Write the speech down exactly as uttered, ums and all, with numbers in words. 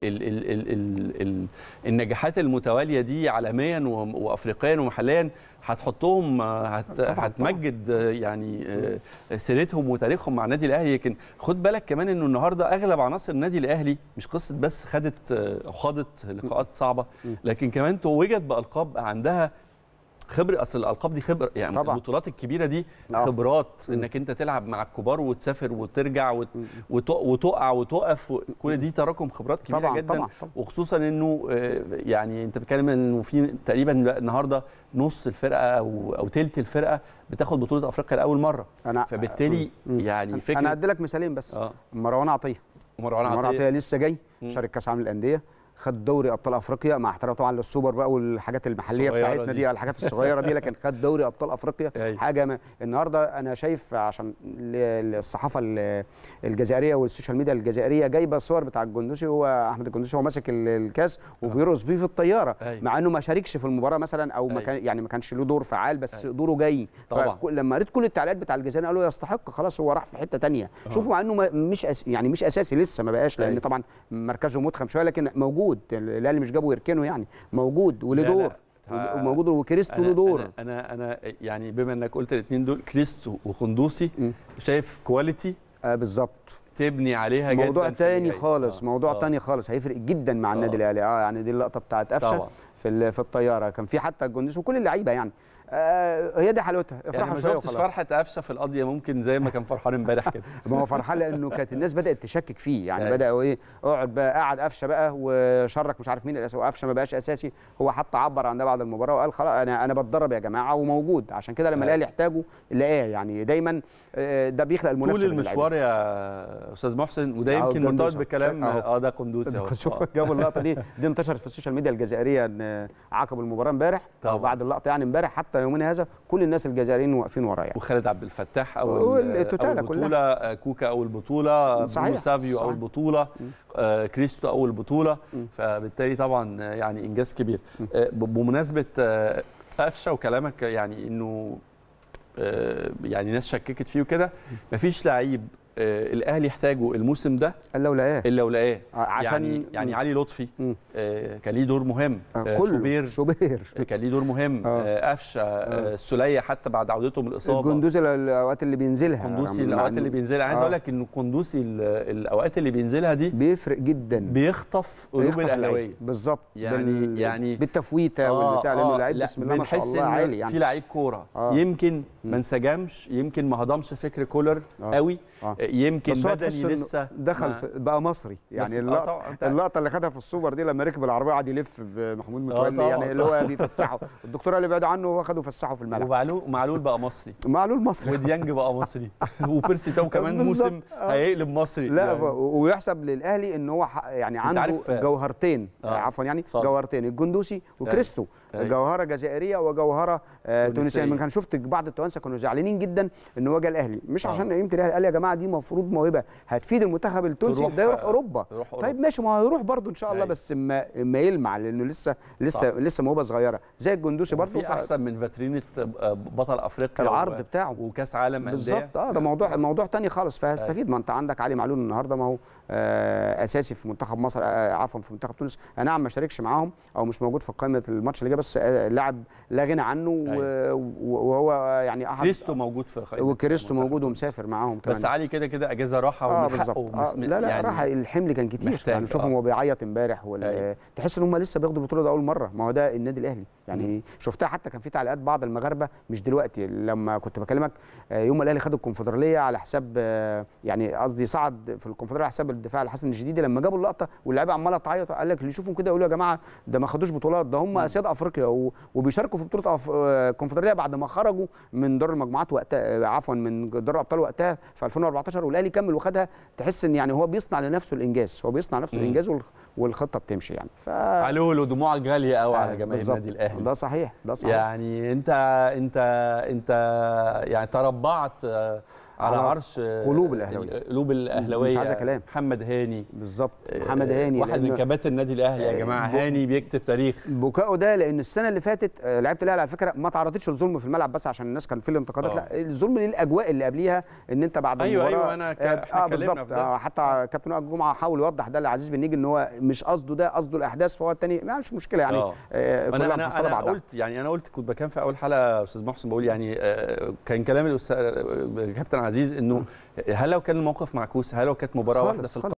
ال ال ال ال ال النجاحات المتواليه دي عالميا وافريقيا ومحليا هتحطهم هت هتمجد يعني سيرتهم وتاريخهم مع النادي الاهلي. لكن خد بالك كمان انه النهارده اغلب عناصر النادي الاهلي مش قصه بس خدت او خاضت لقاءات صعبه، لكن كمان توجت بالقاب عندها خبره. اصل الالقاب دي خبره يعني طبعا. البطولات الكبيره دي خبرات، انك انت تلعب مع الكبار وتسافر وترجع وتقع وتقف، كل دي تراكم خبرات كبيره طبعًا جدا طبعًا طبعًا. وخصوصا انه يعني انت بتتكلم انه في تقريبا النهارده نص الفرقه او او ثلث الفرقه بتاخد بطوله افريقيا لاول مره. أنا فبالتالي يعني فكره انا ادي لك مثالين بس. آه. مروان عطيه مروان عطيه, عطية لسه جاي شارك كاس عالم الانديه، خد دوري ابطال افريقيا مع احترام طبعا للسوبر بقى والحاجات المحليه بتاعتنا دي, دي الحاجات الصغيره دي، لكن خد دوري ابطال افريقيا حاجه ما. النهارده انا شايف عشان الصحافه الجزائريه والسوشيال ميديا الجزائريه جايبه الصور بتاع الجندوسي، هو احمد الجندوسي هو ماسك الكاس وبيرقص بيه في الطياره مع انه ما شاركش في المباراه مثلا او ما كان يعني ما كانش له دور فعال، بس دوره جاي طبعا. لما قريت كل التعليقات بتاع الجزائر قالوا يستحق، خلاص هو راح في حته ثانيه. شوفوا مع انه مش أس يعني مش اساسي لسه ما بقاش، لان طبعا مركزه متخم شويه، لكن موجود. الاهلي مش جابه يركنه يعني، موجود وله دور وموجود، وكريستو له دور. انا انا يعني بما انك قلت الاثنين دول كريستو وقندوسي، شايف كواليتي آه بالظبط تبني عليها جدا. موضوع تاني خالص، آه. موضوع آه. تاني خالص هيفرق جدا مع النادي الاهلي. اه يعني دي اللقطه بتاعت قفشه في في الطياره، كان في حتى الجندوسي وكل اللعيبه يعني. آه هي دي حلاوتها، افرحوا يعني شويه وخلاص. ما شفتش فرحه قفشه في القضيه ممكن زي ما كان فرحان امبارح كده. ما هو فرحان لانه كانت الناس بدات تشكك فيه يعني. بداوا ايه، اقعد بقى قعد قفشه بقى وشرك مش عارف مين الاساسي، وقفشه ما بقاش اساسي. هو حتى عبر عن ده بعد المباراه وقال خلاص انا انا بتدرب يا جماعه وموجود، عشان كده لما الاهلي يحتاجه لقاه يعني. دايما ده بيخلق المنافسه طول المشوار يا استاذ محسن، وده يمكن مرتبط بالكلام. اه ده قندوسي اهو. شوف جابوا اللقطه دي دي انتشرت في السوشيال ميديا الجزائريه ان عقبوا المباراه امبارح او بعد اللقطه يعني امبارح، حتى يومنا هذا كل الناس الجزائريين واقفين وراه يعني. وخالد عبد الفتاح او البطوله، كوكا او البطوله، برونو سافيو او البطوله، آه كريستو او البطوله. فبالتالي طبعا يعني انجاز كبير. آه بمناسبه آه قفشه وكلامك يعني انه آه يعني ناس شككت فيه وكده، مفيش لعيب آه الاهلي يحتاجه الموسم ده الا ولقاه الا ولقاه عشان يعني يعني علي لطفي آه كان ليه دور مهم، آه شوبير شوبير كان ليه دور مهم، قفشه آه آه السوليه حتى بعد عودته من الاصابه، الجندوسي الاوقات اللي بينزلها، قندوسي الاوقات اللي بينزلها. عايز اقول لك ان القندوسي الاوقات اللي بينزلها دي بيفرق جدا، بيخطف قلوب الاهلاويه بالظبط يعني بال... يعني بالتفويته آه والبتاع، لانه لعيب بسم الله ما شاء الله عالي يعني. في لعيب كوره آه. يمكن ما انسجمش، يمكن ما هضمش فكر كولر آه. قوي آه. يمكن بدني لسه دخل ما... بقى مصري يعني. اللقطه آه اللقطه اللي خدها في السوبر دي لما ركب العربيه قعد يلف بمحمود متولي يعني، اللي هو بيفسحه الدكتور اللي بعد عنه هو خده فسحه في الملعب. ومعلول معلول بقى مصري معلول مصري وديانج بقى مصري وبيرسي تاو كمان موسم هيقلب مصري. لا يعني. ويحسب للأهلي ان هو يعني عنده جوهرتين آه. عفوا يعني صار. جوهرتين، الجندوسي وكريستو أي. جوهره جزائريه وجوهره آه تونسيه. من كان شفت بعض التوانسه كانوا زعلانين جدا ان هو جه الاهلي، مش آه. عشان يمكن الاهلي قال يا جماعه دي المفروض موهبه هتفيد المنتخب التونسي ده يروح اوروبا. طيب ماشي، ما هو هيروح برضه ان شاء الله، بس ما, ما يلمع لانه لسه لسه صح. لسه موهبه صغيره زي الجندوسي برضه. في احسن من فاترينه بطل افريقيا العرض و... بتاعه وكاس عالم انديه بالظبط. اه ده موضوع موضوع ثاني خالص، فهستفيد. ما انت عندك علي معلول النهارده، ما هو آه اساسي في منتخب مصر، آه عفوا في منتخب تونس. انا نعم ما شاركش معاهم او مش موجود في قائمه الماتش اللي جه، بس آه لاعب لا غنى عنه وهو يعني احد. كريستو موجود في قائمه، وكريستو موجود ومسافر معاهم كمان، بس علي كده كده اجازه راحه آه ومن حقه آه لا لا يعني راحه. الحمل كان كتير يعني، شوفهم هو بيعيط امبارح ولا تحس ان هم لسه بياخدوا البطوله ده اول مره. ما هو ده النادي الاهلي يعني. م. شفتها حتى كان في تعليقات بعض المغاربه مش دلوقتي، لما كنت بكلمك يوم الاهلي خد الكونفدراليه على حساب يعني قصدي صعد في الكونفدراليه على حساب الدفاع الحسن الجديدي، لما جابوا اللقطه واللعيبه عماله تعيط قال لك اللي يشوفهم كده يقولوا يا جماعه ده ما خدوش بطولات، ده هم اسياد افريقيا وبيشاركوا في بطوله الكونفدراليه بعد ما خرجوا من دور المجموعات وقتها، عفوا من دور الابطال وقتها في ألفين وأربعتاشر، والاهلي كمل وخدها. تحس ان يعني هو بيصنع لنفسه الانجاز، هو بيصنع نفسه م. الانجاز والخطه بتمشي يعني. ف علول ودموعك غاليه قوي على جماهير النادي الاهلي. ده صحيح ده صحيح يعني انت انت انت يعني تربعت على عرش قلوب الاهلاويه قلوب الاهلاويه مش عايزه كلام. محمد هاني بالظبط، محمد هاني واحد من كباتن النادي الاهلي يا جماعه. هاني بيكتب تاريخ. بكائه ده لان السنه اللي فاتت لعيبه الاهلي على فكره ما تعرضتش للظلم في الملعب بس عشان الناس كان في الانتقادات. أوه. لا الظلم للاجواء اللي قبليها ان انت بعد ايوه المباراه ايوه انا ك... احنا اتكلمنا في ده. آه حتى كابتن وائل الجمعه حاول يوضح ده لعزيز بن ان هو مش قصده ده، قصده الاحداث، فهو الثاني مش مشكله يعني. آه. انا انا, أنا قلت يعني انا قلت كنت بكان في اول حلقه استاذ محسن بقول يعني آه كان كلام الاستاذ كابتن عزيز انه هل لو كان الموقف معكوس، هل لو كانت مباراه واحده في